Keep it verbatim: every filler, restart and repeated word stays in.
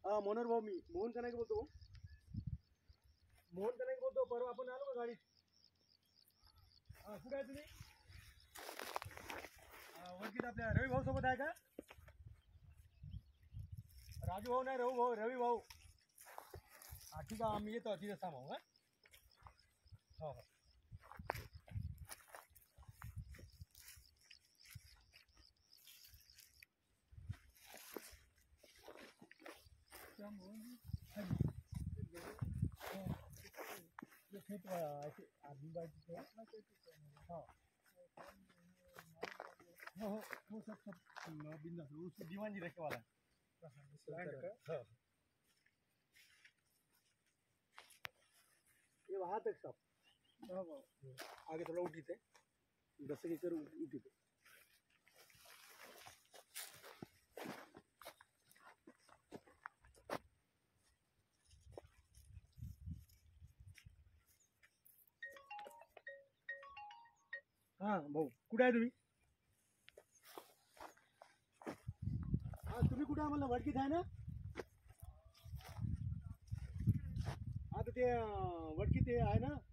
हा मनोहर भाऊ, मी मोहन कनाके बोलतो. मोहन कनाके बोलतो. परवा आपण आलो का गाडीत? हा, कुठे आहे तुम्ही? वरतीत आपल्या रवी भाऊ सोबत आहे का? राजू भाऊ नाही, रवी भाऊ, रवी भाऊ. हा ठीक आहे, आम्ही येतो तिथे थांबू. हा हो हो. हो हो हो सब सब बिंदास उसको दीवान जी रखे वाला है. ये वहाँ तक सब आगे थोड़ा उठी थे दस के कर उठी थे. हा भाऊ, कुठे आहे तुम्ही? हा तुम्ही कुठे आहे? म्हणलं वडकीत आहे ना? आता ते वडकीत आहे ना?